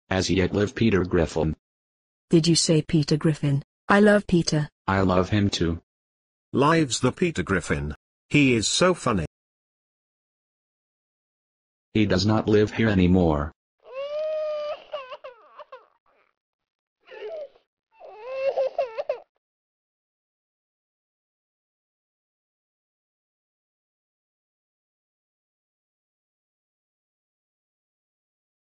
As yet live Peter Griffin. Did you say Peter Griffin? I love Peter. I love him too. Lives the Peter Griffin. He is so funny. He does not live here anymore.